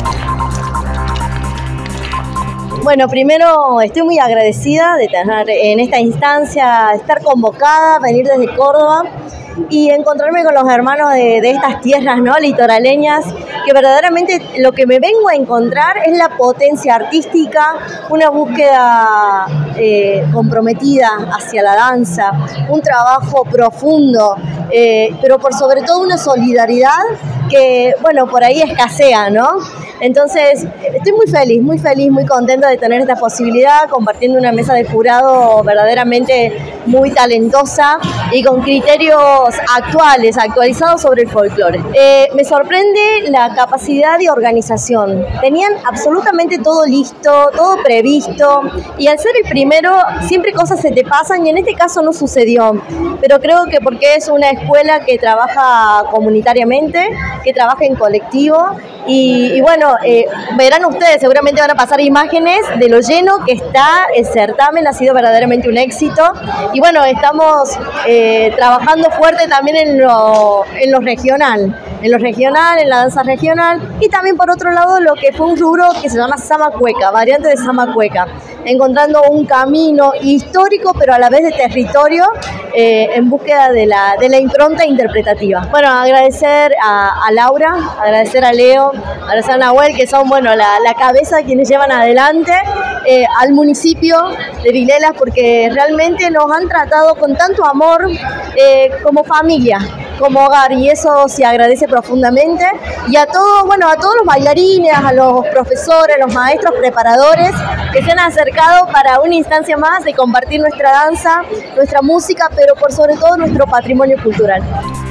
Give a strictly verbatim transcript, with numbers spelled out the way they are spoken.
Bueno, primero estoy muy agradecida de tener en esta instancia, estar convocada, venir desde Córdoba y encontrarme con los hermanos de, de estas tierras, ¿no?, litoraleñas, que verdaderamente lo que me vengo a encontrar es la potencia artística, una búsqueda eh, comprometida hacia la danza, un trabajo profundo, eh, pero por sobre todo una solidaridad que, bueno, por ahí escasea, ¿no? Entonces, estoy muy feliz, muy feliz, muy contenta de tener esta posibilidad, compartiendo una mesa de jurado verdaderamente muy talentosa y con criterios actuales, actualizados sobre el folclore. Eh, me sorprende la capacidad de organización. Tenían absolutamente todo listo, todo previsto, y al ser el primero, siempre cosas se te pasan, y en este caso no sucedió. Pero creo que porque es una escuela que trabaja comunitariamente, que trabaja en colectivo, y, y bueno, eh, verán ustedes, seguramente van a pasar imágenes de lo lleno que está el certamen, ha sido verdaderamente un éxito, y bueno, estamos eh, trabajando fuerte también en lo, en lo regional, en lo regional, en la danza regional, y también por otro lado lo que fue un rubro que se llama Zamacueca, variante de Zamacueca, encontrando un camino histórico pero a la vez de territorio, eh, en búsqueda de la, de la impronta interpretativa. Bueno, agradecer a, a Laura, agradecer a Leo, agradecer a Nahuel, que son, bueno, la, la cabeza quienes llevan adelante, eh, al municipio de Vilelas, porque realmente nos han tratado con tanto amor, eh, como familia, como hogar, y eso se agradece profundamente. Y a todos, bueno, a todos los bailarines, a los profesores, a los maestros, preparadores que se han acercado para una instancia más de compartir nuestra danza, nuestra música, pero por sobre todo nuestro patrimonio cultural.